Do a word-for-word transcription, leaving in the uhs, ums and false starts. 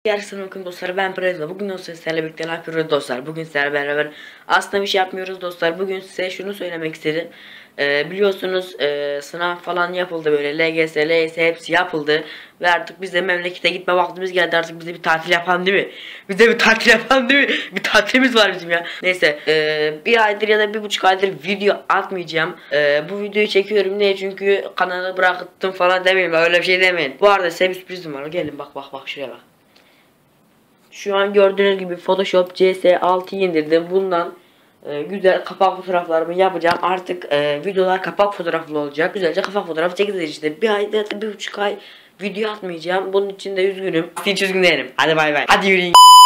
Gerçekten bakın dostlar, ben Prezda. Bugün dostlar sizlerle birlikte ne yapıyoruz dostlar? Bugün sizlerle beraber aslında bir şey yapmıyoruz dostlar. Bugün size şunu söylemek istedim. Ee, biliyorsunuz e, sınav falan yapıldı, böyle L G S, L Y S hepsi yapıldı. Ve artık biz de memlekete gitme vaktimiz geldi. Artık bize bir tatil yapan değil mi? Bize bir tatil yapan değil mi? Bir tatilimiz var bizim ya. Neyse e, bir aydır ya da bir buçuk aydır video atmayacağım. E, bu videoyu çekiyorum niye? Çünkü kanalı bıraktım falan demeyin. Öyle bir şey demeyin. Bu arada size bir sürprizim var. Gelin bak bak bak şuraya bak. Şu an gördüğünüz gibi Photoshop C S altıyı indirdim. Bundan e, güzel kapak fotoğraflarımı yapacağım. Artık e, videolar kapak fotoğraflı olacak. Güzelce kapak fotoğrafı çekeceğiz işte. Bir ayda bir buçuk ay video atmayacağım. Bunun için de üzgünüm. Hiç üzgün değilim. Hadi bay bay. Hadi yürüyün.